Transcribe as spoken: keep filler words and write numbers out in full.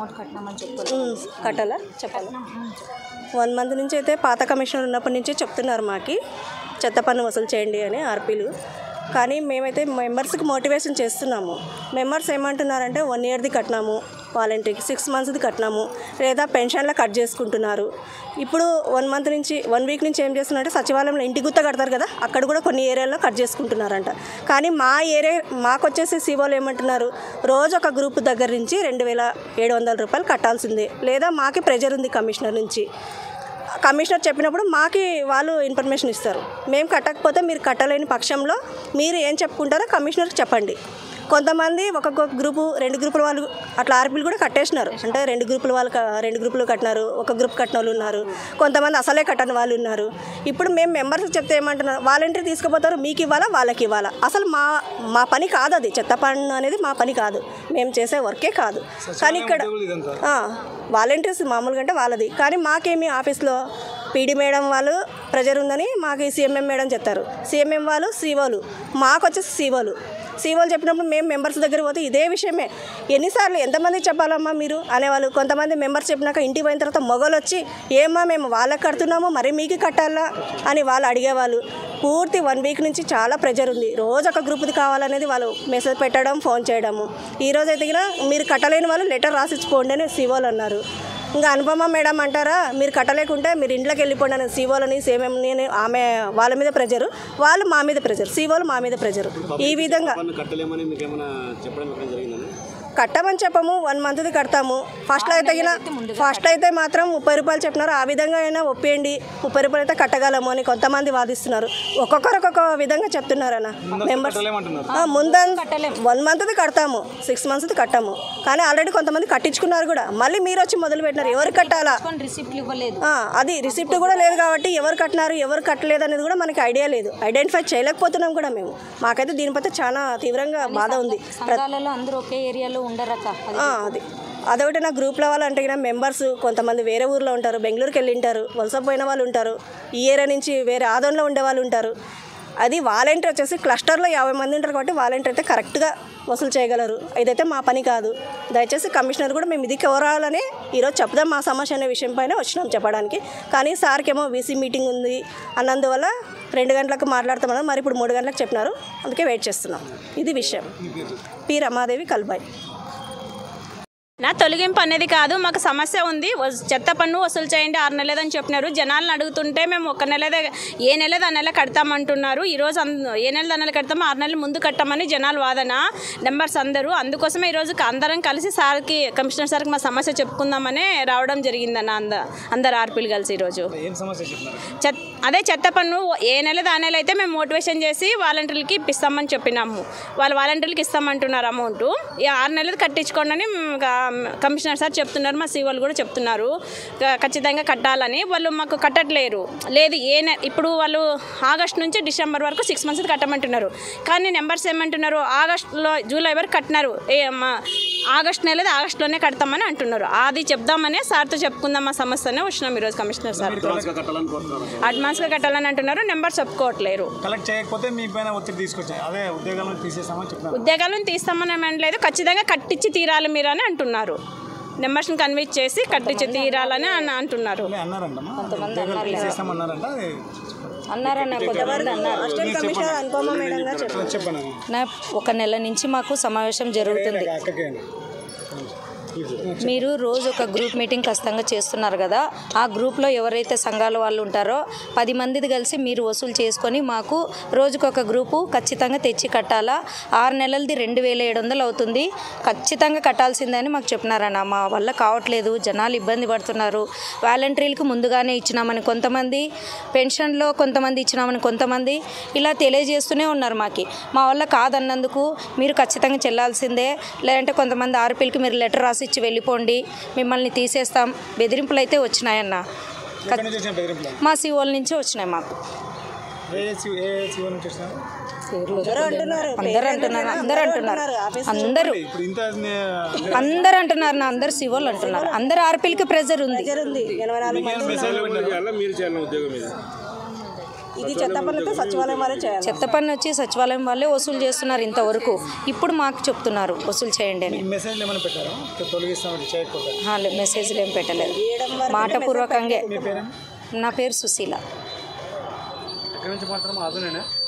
Amount కట్టినామని చెప్పారు కట్టాలా చెప్పాలి వన్ మంత్ నుంచి అయితే పాత కమిషనర్ ఉన్నప్పటి నుంచే చెప్తున్నారు మాకు చెత్త పన్ను వసూలు చేయండి అని ఆర్పీలు. కానీ మేమైతే మెంబర్స్కి మోటివేషన్ చేస్తున్నాము. మెంబర్స్ ఏమంటున్నారంటే వన్ ఇయర్ది కట్టినాము, వాలంటీర్కి సిక్స్ మంత్స్ది కట్టినాము, లేదా పెన్షన్లో కట్ చేసుకుంటున్నారు. ఇప్పుడు వన్ మంత్ నుంచి వన్ వీక్ నుంచి ఏం చేస్తున్నారంటే సచివాలయంలో ఇంటి గుత్త కడతారు కదా, అక్కడ కూడా కొన్ని ఏరియాల్లో కట్ చేసుకుంటున్నారంట. కానీ మా ఏరియా మాకు వచ్చేసి సీఓలు ఏమంటున్నారు, రోజు ఒక గ్రూప్ దగ్గర నుంచి రెండు వేల ఏడు వందల రూపాయలు కట్టాల్సిందే, లేదా మాకి ప్రెజర్ ఉంది కమిషనర్ నుంచి. కమిషనర్ చెప్పినప్పుడు మాకి వాళ్ళు ఇన్ఫర్మేషన్ ఇస్తారు. మేము కట్టకపోతే మీరు కట్టలేని పక్షంలో మీరు ఏం చెప్పుకుంటారో కమిషనర్కి చెప్పండి. కొంతమంది ఒక్కొక్క గ్రూపు రెండు గ్రూపుల వాళ్ళు అట్లా ఆర్పీలు కూడా కట్టేసినారు. అంటే రెండు గ్రూపుల వాళ్ళు రెండు గ్రూపులు కట్టినారు, ఒక గ్రూప్ కట్టిన వాళ్ళు ఉన్నారు, కొంతమంది అసలే కట్టని వాళ్ళు ఉన్నారు. ఇప్పుడు మేము మెంబర్స్ చెప్తే ఏమంటున్నారు, వాలంటీర్ తీసుకుపోతారు, మీకు ఇవ్వాలా వాళ్ళకి ఇవ్వాలా. అసలు మా మా పని కాదు అది, చెత్త పన్ను అనేది మా పని కాదు, మేము చేసే వర్కే కాదు. కానీ ఇక్కడ వాలంటీర్స్ మామూలుగా అంటే వాళ్ళది. కానీ మాకేమి ఆఫీస్లో పీడీ మేడం వాళ్ళు ప్రెజర్ ఉందని మాకు సీఎంఎం మేడం చెప్తారు. సీఎంఎం వాళ్ళు సీఓలు, మాకు వచ్చేసి సీఓలు సీఓలు చెప్పినప్పుడు మేము మెంబర్స్ దగ్గర పోతే ఇదే విషయమే. ఎన్నిసార్లు ఎంతమంది చెప్పాలమ్మా మీరు అనేవాళ్ళు. కొంతమంది మెంబర్స్ చెప్పినాక ఇంటికి పోయిన తర్వాత మొగలు వచ్చి ఏమ్మా మేము వాళ్ళకి కడుతున్నాము మరి మీకు కట్టాలా అని వాళ్ళు అడిగేవాళ్ళు. పూర్తి వన్ వీక్ నుంచి చాలా ప్రెజర్ ఉంది. రోజు ఒక గ్రూప్ది కావాలనేది వాళ్ళు మెసేజ్ పెట్టడం, ఫోన్ చేయడము. ఈరోజు అయితే మీరు కట్టలేని వాళ్ళు లెటర్ రాసిచ్చిపోండి అని సీఓలు అన్నారు. ఇంకా అనుపమ మేడం అంటారా, మీరు కట్టలేకుంటే మీరు ఇంట్లోకి వెళ్ళిపోండి అని సీఓలని సేమేం నేను ఆమె వాళ్ళ మీద ప్రెజరు, వాళ్ళు మా మీద ప్రెజర్, సీఓలు మా మీద ప్రెజరు. ఈ విధంగా కట్టమని చెప్పము, వన్ మంత్ది కడతాము. ఫస్ట్లో అయితే ఫస్ట్ అయితే మాత్రం ముప్పై రూపాయలు చెప్పినారు. ఆ విధంగా అయినా ఒప్పేయండి, ముప్పై రూపాయలు అయితే కట్టగలము అని కొంతమంది వాదిస్తున్నారు. ఒక్కొక్కరు ఒక్కొక్క విధంగా చెప్తున్నారు అన్న. మెంబర్స్ ముందంతా వన్ మంత్ది కడతాము, సిక్స్ మంత్స్ది కట్టాము. కానీ ఆల్రెడీ కొంతమంది కట్టించుకున్నారు కూడా. మళ్ళీ మీరు వచ్చి మొదలు పెట్టినారు, ఎవరు కట్టాలా అది రిసిప్ట్ కూడా లేదు కాబట్టి ఎవరు కట్టినారు ఎవరు కట్టలేదు అనేది కూడా మనకి ఐడియా లేదు, ఐడెంటిఫై చేయలేకపోతున్నాం కూడా మేము. మాకైతే దీనిపై చాలా తీవ్రంగా బాధ ఉంది. అందరూ ఒకే ఏరియాలో ఉండరక అది అదొకటి నా గ్రూప్లో వాళ్ళు అంటే మెంబర్స్ కొంతమంది వేరే ఊర్లో ఉంటారు, బెంగళూరుకి వెళ్ళి ఉంటారు, వలస పోయిన వాళ్ళు ఉంటారు, ఈ ఏరియా నుంచి వేరే ఆదోన్లో ఉండే వాళ్ళు ఉంటారు. అది వాలంటీర్ వచ్చేసి క్లస్టర్లో యాభై మంది ఉంటారు కాబట్టి వాలంటీర్ అయితే కరెక్ట్గా వసూలు చేయగలరు. ఇదైతే మా పని కాదు. దయచేసి కమిషనర్ కూడా మేము ఇది కోరాలని ఈరోజు చెప్దాం మా సమస్య అనే విషయం పైన వచ్చినాం చెప్పడానికి. కానీ సార్కి ఏమో వీసీ మీటింగ్ ఉంది అన్నందువల్ల రెండు గంటలకు మాట్లాడుతామన్నారు. మరి ఇప్పుడు మూడు గంటలకు చెప్పినారు, అందుకే వెయిట్ చేస్తున్నాం. ఇది విషయం. పి రమాదేవి కల్బాయ్. నా తొలగింపు అనేది కాదు, మాకు సమస్య ఉంది, చెత్త పన్ను వసూలు చేయండి ఆరు నెలలని చెప్పినారు. జనాలను అడుగుతుంటే మేము ఒక నెలదే ఏ నెలది ఆ నెల కడతామంటున్నారు. ఈరోజు ఏ నెల ఆ నెల కడతామో ఆరు నెలలు ముందు కట్టామని జనాలు వాదన, నెంబర్స్ అందరూ. అందుకోసమే ఈరోజు అందరం కలిసి సార్కి కమిషనర్ సార్కి మా సమస్య చెప్పుకుందామని రావడం జరిగిందన్న. అంద అందరు ఆర్పీలు కలిసి ఈరోజు చెత్త అదే చెత్త పన్ను ఏ నెలది ఆ నెల అయితే మేము మోటివేషన్ చేసి వాలంటీర్లకి ఇప్పిస్తామని చెప్పినాము. వాళ్ళు వాలంటీర్లకి ఇస్తామంటున్నారు అమౌంట్. ఈ ఆరు నెలది కట్టించుకోండి అని కమిషనర్ సార్ చెప్తున్నారు, మా సీఓలు కూడా చెప్తున్నారు ఖచ్చితంగా కట్టాలని. వాళ్ళు మాకు కట్టట్లేరు. లేదు ఏ ఇప్పుడు వాళ్ళు ఆగస్ట్ నుంచి డిసెంబర్ వరకు సిక్స్ మంత్స్ కట్టమంటున్నారు. కానీ నెంబర్స్ ఏమంటున్నారు, ఆగస్టులో జూలై వరకు కట్టినారు, ఏ మా ఆగస్ట్ నెలది ఆగస్టులోనే కడతామని అంటున్నారు. అది చెప్దామనే సార్తో చెప్పుకుందాం మా సమస్యనే వచ్చినాం ఈరోజు కమిషనర్ సార్. అడ్వాన్స్గా కట్టాలని అంటున్నారు, నెంబర్స్ చెప్పుకోవట్లేరు. ఉద్యోగాలను తీస్తామని అనలేదు, ఖచ్చితంగా కట్టించి తీరాలి మీరు అని అంటున్నారు. నెంబర్స్ని కన్విన్స్ చేసి కట్టించి తీరాలని అని అంటున్నారు. ఒక నెల నుంచి మాకు సమావేశం జరుగుతుంది. మీరు రోజు ఒక గ్రూప్ మీటింగ్ ఖచ్చితంగా చేస్తున్నారు కదా, ఆ గ్రూప్లో ఎవరైతే సంఘాల వాళ్ళు ఉంటారో పది మందిది కలిసి మీరు వసూలు చేసుకొని మాకు రోజుకొక గ్రూపు ఖచ్చితంగా తెచ్చి కట్టాలా. ఆరు నెలలది రెండు వేల ఏడు వందలు అవుతుంది, ఖచ్చితంగా కట్టాల్సిందని మాకు చెప్పినారన్న. మా వల్ల కావట్లేదు, జనాలు ఇబ్బంది పడుతున్నారు. వాలంటీర్లకు ముందుగానే ఇచ్చినామని కొంతమంది, పెన్షన్లో కొంతమంది ఇచ్చినామని కొంతమంది ఇలా తెలియజేస్తూనే ఉన్నారు. మాకు మా వల్ల కాదన్నందుకు మీరు ఖచ్చితంగా చెల్లాల్సిందే, లేదంటే కొంతమంది ఆర్పీలకి మీరు లెటర్ రాసి ఇచ్చి వెళ్ళిపోండి, మిమ్మల్ని తీసేస్తాం, బెదిరింపులు అయితే వచ్చినాయన్న. మా సీఓల నుంచే వచ్చినాయి మాకు. అందరూ అంటున్నారు అందరూ అంటున్నారు అందరూ అందరూ అంటున్నారు నా అందరు సీఓలు అంటున్నారు. అందరు ఆర్పీలకి ప్రెజర్ ఉంది. ఇది చెత్త పన్ను అయితే సచివాలయం వారే చేయాలి. చెత్త పన్ను వచ్చి సచివాలయం వాళ్ళే వసూలు చేస్తున్నారు ఇంతవరకు. ఇప్పుడు మాకు చెప్తున్నారు వసూలు చేయండి అని. మెసేజ్లు ఏమైనా పెట్టారా తొలగిస్తామని చేయకపోతే? ఆ, లే- మెసేజ్లు ఏం పెట్టలేదు, మాటపూర్వకంగా. నా పేరు సుశీల. ఎక్కడి నుంచి మాట్లాడమో అదునేనా?